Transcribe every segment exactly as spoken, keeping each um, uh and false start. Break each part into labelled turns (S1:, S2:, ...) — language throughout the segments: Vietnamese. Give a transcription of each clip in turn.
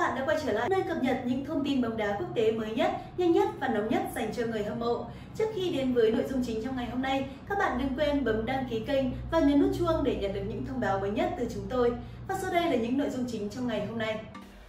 S1: bạn đã quay trở lại nơi cập nhật những thông tin bóng đá quốc tế mới nhất, nhanh nhất và nóng nhất dành cho người hâm mộ. Trước khi đến với nội dung chính trong ngày hôm nay, các bạn đừng quên bấm đăng ký kênh và nhấn nút chuông để nhận được những thông báo mới nhất từ chúng tôi. Và sau đây là những nội dung chính trong ngày hôm nay.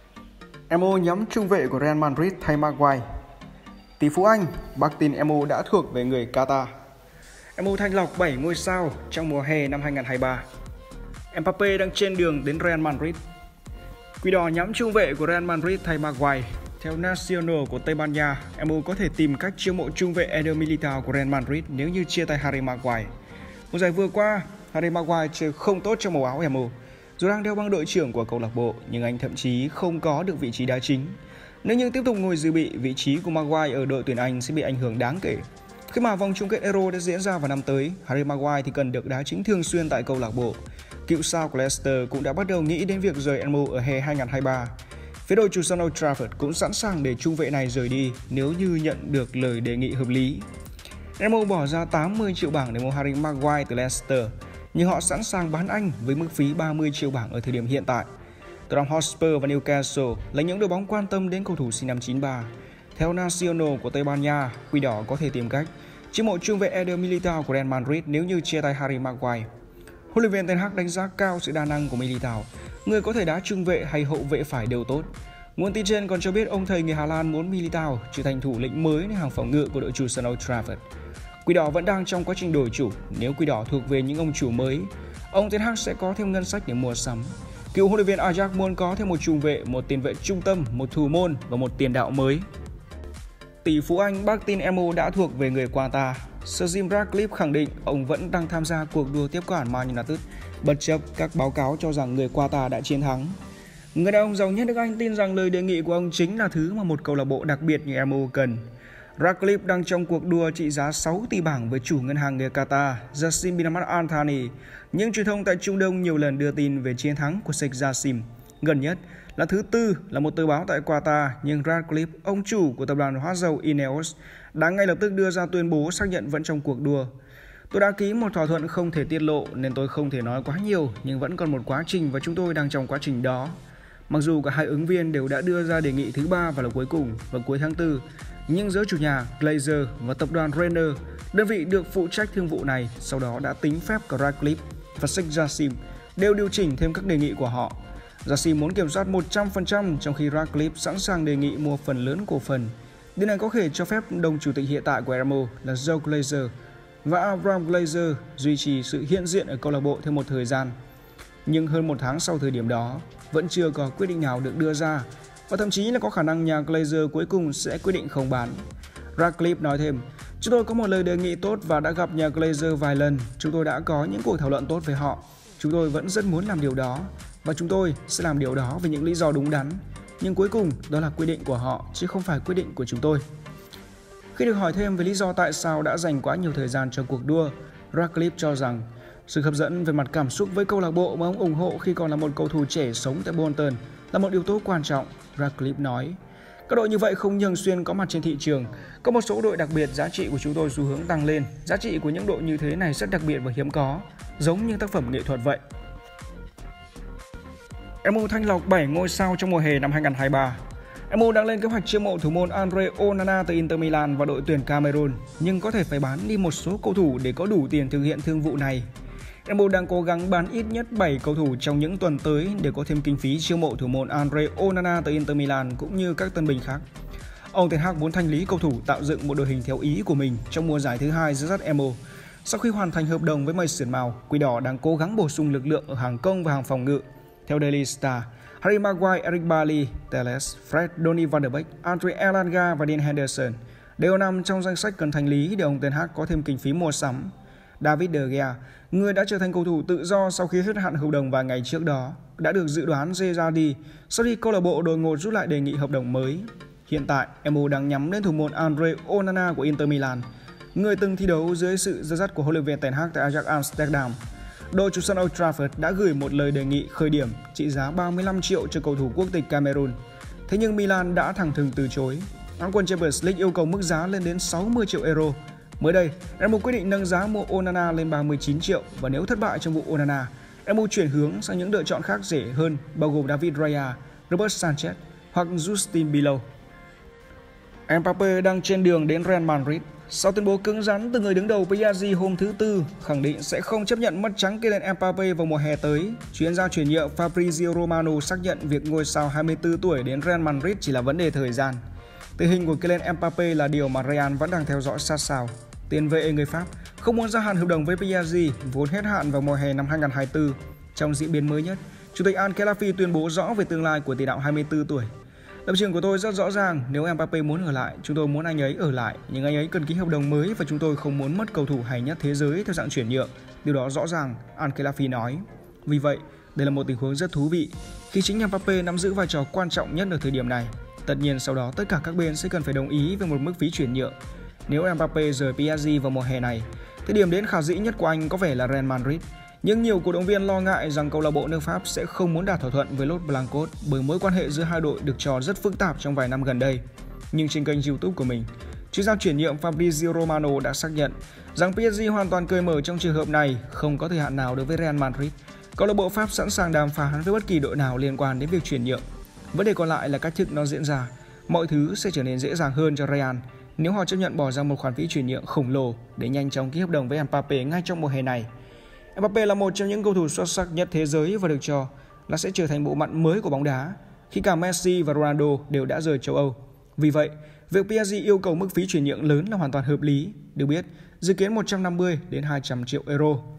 S2: em u nhắm trung vệ của Real Madrid thay Maguire. Tỷ phú Anh bác tin em u đã thuộc về người Qatar. em u thanh lọc bảy ngôi sao trong mùa hè năm hai không hai ba. Mbappe đang trên đường đến Real Madrid. Quỷ đỏ nhắm trung vệ của Real Madrid thay Maguire. Theo Nacional của Tây Ban Nha, em u có thể tìm cách chiêu mộ trung vệ Eder Militao của Real Madrid nếu như chia tay Harry Maguire. Mùa giải vừa qua, Harry Maguire chơi không tốt trong màu áo em u. Dù đang đeo băng đội trưởng của câu lạc bộ, nhưng anh thậm chí không có được vị trí đá chính. Nếu như tiếp tục ngồi dự bị, vị trí của Maguire ở đội tuyển Anh sẽ bị ảnh hưởng đáng kể. Khi mà vòng chung kết Euro đã diễn ra vào năm tới, Harry Maguire thì cần được đá chính thường xuyên tại câu lạc bộ. Cựu sao của Leicester cũng đã bắt đầu nghĩ đến việc rời em u ở hè hai không hai ba. Phía đội chủ sân Old Trafford cũng sẵn sàng để trung vệ này rời đi nếu như nhận được lời đề nghị hợp lý. em u bỏ ra tám mươi triệu bảng để mua Harry Maguire từ Leicester, nhưng họ sẵn sàng bán anh với mức phí ba mươi triệu bảng ở thời điểm hiện tại. Tottenham Hotspur và Newcastle là những đội bóng quan tâm đến cầu thủ sinh năm chín ba. Theo Nacional của Tây Ban Nha, Quỷ đỏ có thể tìm cách chiêu mộ trung vệ Eder Militao của Real Madrid nếu như chia tay Harry Maguire. Huấn luyện viên Ten Hag đánh giá cao sự đa năng của Militao, người có thể đá trung vệ hay hậu vệ phải đều tốt. Nguồn tin trên còn cho biết ông thầy người Hà Lan muốn Militao trở thành thủ lĩnh mớiในhàng phòng ngự của đội chủ sân Old Trafford. Quỷ đỏ vẫn đang trong quá trình đổi chủ. Nếu Quỷ đỏ thuộc về những ông chủ mới, ông Ten Hag sẽ có thêm ngân sách để mua sắm. Cựu huấn luyện viên Ajax muốn có thêm một trung vệ, một tiền vệ trung tâm, một thủ môn và một tiền đạo mới. Tỷ phú Anh bác tin em u đã thuộc về người Qatar. Sir Jim Ratcliffe khẳng định ông vẫn đang tham gia cuộc đua tiếp quản Man United, bất chấp các báo cáo cho rằng người Qatar đã chiến thắng. Người đàn ông giàu nhất nước Anh tin rằng lời đề nghị của ông chính là thứ mà một câu lạc bộ đặc biệt như em u cần. Ratcliffe đang trong cuộc đua trị giá sáu tỷ bảng với chủ ngân hàng người Qatar, Jassim bin Ahmad Al Thani. Những truyền thông tại Trung Đông nhiều lần đưa tin về chiến thắng của Sheikh Jassim. Gần nhất là thứ tư là một tờ báo tại Qatar, nhưng Ratcliffe, ông chủ của tập đoàn hóa dầu Ineos, đã ngay lập tức đưa ra tuyên bố xác nhận vẫn trong cuộc đua. Tôi đã ký một thỏa thuận không thể tiết lộ nên tôi không thể nói quá nhiều, nhưng vẫn còn một quá trình và chúng tôi đang trong quá trình đó. Mặc dù cả hai ứng viên đều đã đưa ra đề nghị thứ ba và là cuối cùng vào cuối tháng tư, nhưng giới chủ nhà Glazer và tập đoàn Renner, đơn vị được phụ trách thương vụ này, sau đó đã tính phép cả Ratcliffe và Sheikh Jassim đều điều chỉnh thêm các đề nghị của họ. Jassim muốn kiểm soát một trăm phần trăm, trong khi Ratcliffe sẵn sàng đề nghị mua phần lớn cổ phần. Điều này có thể cho phép đồng chủ tịch hiện tại của em u là Joe Glazer và Abraham Glazer duy trì sự hiện diện ở câu lạc bộ thêm một thời gian. Nhưng hơn một tháng sau thời điểm đó, vẫn chưa có quyết định nào được đưa ra, và thậm chí là có khả năng nhà Glazer cuối cùng sẽ quyết định không bán. Ratcliffe nói thêm, chúng tôi có một lời đề nghị tốt và đã gặp nhà Glazer vài lần. Chúng tôi đã có những cuộc thảo luận tốt với họ. Chúng tôi vẫn rất muốn làm điều đó, và chúng tôi sẽ làm điều đó vì những lý do đúng đắn. Nhưng cuối cùng đó là quyết định của họ, chứ không phải quyết định của chúng tôi. Khi được hỏi thêm về lý do tại sao đã dành quá nhiều thời gian cho cuộc đua, Ratcliffe cho rằng sự hấp dẫn về mặt cảm xúc với câu lạc bộ mà ông ủng hộ khi còn là một cầu thủ trẻ sống tại Bolton là một yếu tố quan trọng. Ratcliffe nói, các đội như vậy không thường xuyên có mặt trên thị trường. Có một số đội đặc biệt, giá trị của chúng tôi xu hướng tăng lên. Giá trị của những đội như thế này rất đặc biệt và hiếm có, giống như tác phẩm nghệ thuật vậy. em u thanh lọc bảy ngôi sao trong mùa hè năm hai không hai ba. em u đang lên kế hoạch chiêu mộ thủ môn Andre Onana từ Inter Milan và đội tuyển Cameroon, nhưng có thể phải bán đi một số cầu thủ để có đủ tiền thực hiện thương vụ này. em u đang cố gắng bán ít nhất bảy cầu thủ trong những tuần tới để có thêm kinh phí chiêu mộ thủ môn Andre Onana từ Inter Milan cũng như các tân binh khác. Ông Ten Hag muốn thanh lý cầu thủ, tạo dựng một đội hình theo ý của mình trong mùa giải thứ hai dẫn dắt em u. Sau khi hoàn thành hợp đồng với Mason Mount, Quỷ đỏ đang cố gắng bổ sung lực lượng ở hàng công và hàng phòng ngự. Theo Daily Star, Harry Maguire, Eric Bailly, Telles, Fred, Donny van der Beek, Andre Elanga và Dean Henderson đều nằm trong danh sách cần thanh lý để ông Ten Hag có thêm kinh phí mua sắm. David De Gea, người đã trở thành cầu thủ tự do sau khi hết hạn hợp đồng vài ngày trước đó, đã được dự đoán rê ra đi sau khi câu lạc bộ đột ngột rút lại đề nghị hợp đồng mới. Hiện tại, em u đang nhắm đến thủ môn Andre Onana của Inter Milan, người từng thi đấu dưới sự dẫn dắt của huấn luyện viên Ten Hag tại Ajax Amsterdam. Đội chủ sân Old Trafford đã gửi một lời đề nghị khởi điểm trị giá ba mươi lăm triệu cho cầu thủ quốc tịch Cameroon. Thế nhưng Milan đã thẳng thừng từ chối. Áo quân Champions League yêu cầu mức giá lên đến sáu mươi triệu euro. Mới đây, em u quyết định nâng giá mua Onana lên ba mươi chín triệu, và nếu thất bại trong vụ Onana, em u chuyển hướng sang những lựa chọn khác rẻ hơn, bao gồm David Raya, Robert Sanchez hoặc Justin Bieler. Mbappé đang trên đường đến Real Madrid. Sau tuyên bố cứng rắn từ người đứng đầu pê ét giê hôm thứ Tư khẳng định sẽ không chấp nhận mất trắng Kylian Mbappé vào mùa hè tới, chuyên gia chuyển nhượng Fabrizio Romano xác nhận việc ngôi sao hai mươi tư tuổi đến Real Madrid chỉ là vấn đề thời gian. Tình hình của Kylian Mbappé là điều mà Real vẫn đang theo dõi sát sao. Tiền vệ người Pháp không muốn gia hạn hợp đồng với pê ét giê vốn hết hạn vào mùa hè năm hai không hai tư. Trong diễn biến mới nhất, Chủ tịch Al Khelaifi tuyên bố rõ về tương lai của tiền đạo hai mươi tư tuổi. Lập trường của tôi rất rõ ràng, nếu Mbappé muốn ở lại, chúng tôi muốn anh ấy ở lại, nhưng anh ấy cần ký hợp đồng mới và chúng tôi không muốn mất cầu thủ hay nhất thế giới theo dạng chuyển nhượng. Điều đó rõ ràng, Al Khelaifi nói. Vì vậy, đây là một tình huống rất thú vị khi chính Mbappé nắm giữ vai trò quan trọng nhất ở thời điểm này. Tất nhiên sau đó tất cả các bên sẽ cần phải đồng ý về một mức phí chuyển nhượng. Nếu Mbappé rời pê ét giê vào mùa hè này, thì điểm đến khả dĩ nhất của anh có vẻ là Real Madrid. Nhưng nhiều cổ động viên lo ngại rằng câu lạc bộ nước Pháp sẽ không muốn đạt thỏa thuận với Los Blancos bởi mối quan hệ giữa hai đội được cho rất phức tạp trong vài năm gần đây. Nhưng trên kênh YouTube của mình, chuyên gia chuyển nhượng Fabrizio Romano đã xác nhận rằng pê ét giê hoàn toàn cởi mở trong trường hợp này, không có thời hạn nào đối với Real Madrid. Câu lạc bộ Pháp sẵn sàng đàm phán với bất kỳ đội nào liên quan đến việc chuyển nhượng. Vấn đề còn lại là cách thức nó diễn ra. Mọi thứ sẽ trở nên dễ dàng hơn cho Real nếu họ chấp nhận bỏ ra một khoản phí chuyển nhượng khổng lồ để nhanh chóng ký hợp đồng với Mbappé ngay trong mùa hè này. Mbappé là một trong những cầu thủ xuất sắc nhất thế giới và được cho là sẽ trở thành bộ mặt mới của bóng đá khi cả Messi và Ronaldo đều đã rời châu Âu. Vì vậy, việc pê ét giê yêu cầu mức phí chuyển nhượng lớn là hoàn toàn hợp lý. Được biết, dự kiến một trăm năm mươi đến hai trăm triệu euro.